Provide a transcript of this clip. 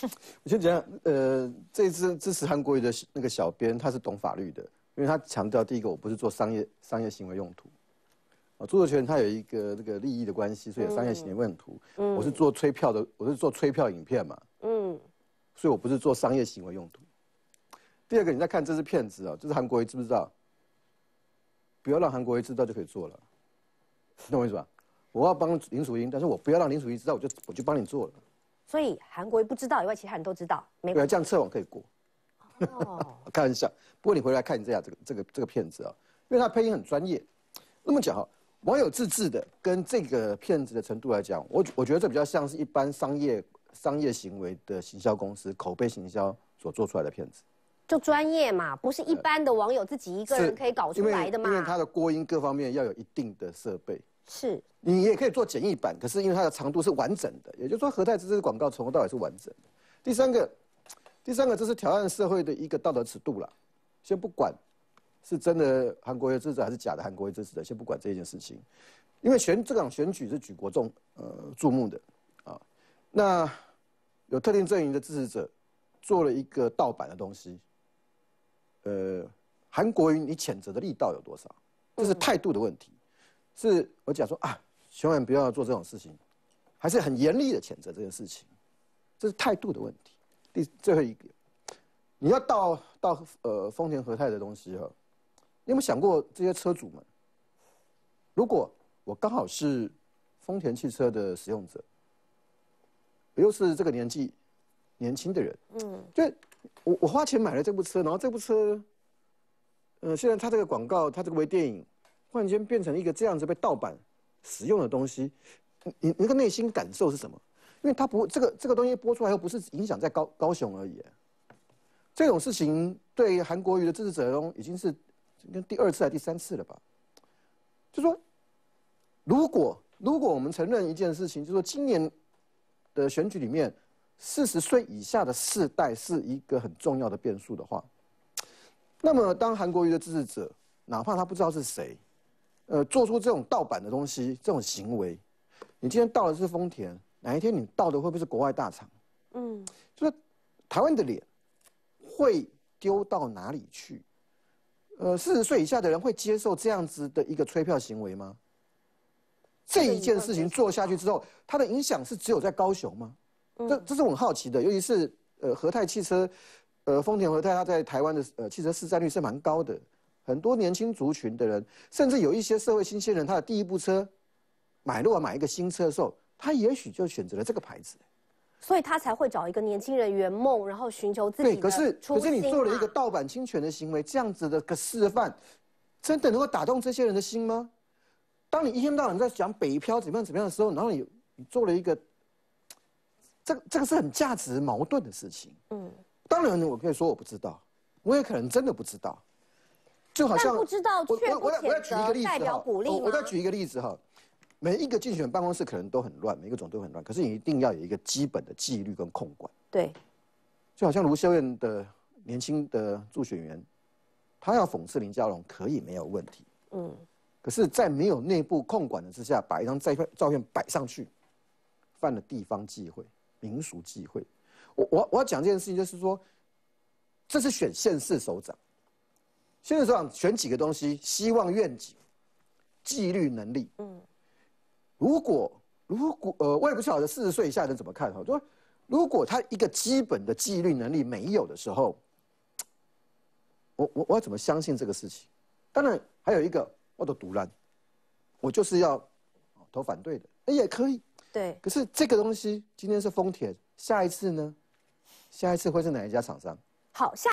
我先讲，这一次支持韩国瑜的那个小编，他是懂法律的，因为他强调第一个，我不是做商业行为用途。著作权它有一个这个利益的关系，所以有商业行为用途。我是做吹票的，我是做吹票影片嘛。所以我不是做商业行为用途。第二个，你再看这支片子啊，这是韩国瑜知不知道？不要让韩国瑜知道就可以做了，你懂我意思吧？我要帮林淑英，但是我不要让林淑英知道，我就帮你做了。 所以韩国瑜不知道以外，其他人都知道，没对啊，这样测网可以过。 哦， 开玩笑。不过你回来看一下这个片子啊，因为他配音很专业。那么讲哈，网友自制的跟这个片子的程度来讲，我觉得这比较像是一般商业行为的行销公司口碑行销所做出来的片子。 就专业嘛，不是一般的网友自己一个人可以搞出来的嘛。 因为它的播音各方面要有一定的设备。 是。 你也可以做简易版，可是因为它的长度是完整的，也就是说和泰这支广告从头到尾是完整的。第三个，这是挑战社会的一个道德尺度啦。先不管是真的韩国瑜支持还是假的韩国瑜支持的，先不管这件事情，因为这场选举是举国众注目的啊。那有特定阵营的支持者做了一个盗版的东西，韩国瑜你谴责的力道有多少？这是态度的问题。是我讲说啊，千万不要做这种事情，还是很严厉的谴责这件事情，这是态度的问题。最后一个，你要到丰田和泰的东西哈，你有没有想过这些车主们？如果我刚好是丰田汽车的使用者，我又是这个年纪年轻的人，就我花钱买了这部车，然后这部车，现在它这个广告，它这个微电影。忽然间变成一个这样子被盗版使用的东西，你那个内心感受是什么？因为它不这个东西播出来后，不是影响在高雄而已。这种事情对韩国瑜的支持者中已经是跟第2次还是第3次了吧？就说如果我们承认一件事情，就是说今年的选举里面，40岁以下的世代是一个很重要的变数的话，那么当韩国瑜的支持者，哪怕他不知道是谁。做出这种盗版的东西，这种行为，你今天盗的是丰田，哪一天你盗的会不会是国外大厂？就是台湾的脸会丢到哪里去？40岁以下的人会接受这样子的一个吹票行为吗？这一件事情做下去之后，它的影响是只有在高雄吗？这是我很好奇的，尤其是和泰汽车，丰田和泰它在台湾的汽车市占率是蛮高的。很多年轻族群的人，甚至有一些社会新鲜人，他的第一部车买一个新车的时候，他也许就选择了这个牌子， 所以他才会找一个年轻人圆梦，然后寻求自己的初心。 可是你做了一个盗版侵权的行为，这样子的个示范，真的能够打动这些人的心吗？当你一天到晚在讲北漂怎么样的时候，然后你做了一个，这个是很价值矛盾的事情。当然我可以说我不知道，我也可能真的不知道。就好像不知道却不谴责，代表鼓励吗？ 我再举一个例子哈，每一个竞选办公室可能都很乱，每一个总都很乱，可是你一定要有一个基本的纪律跟控管。 对， 就好像卢秀燕的年轻的助选员，他要讽刺林佳龙可以没有问题，可是，在没有内部控管的之下，把一张照片摆上去，犯了地方忌讳、民俗忌讳。我要讲这件事情，就是说，这是选县市首长。县市首长选几个东西：希望、愿景、纪律、能力。如果我也不晓得40岁以下的人怎么看哈，说如果他一个基本的纪律能力没有的时候，我要怎么相信这个事情？当然还有一个，我都独揽，我就是要投反对的，也可以。 对。 可是这个东西今天是丰田，下一次呢？下一次会是哪一家厂商？ 好，下。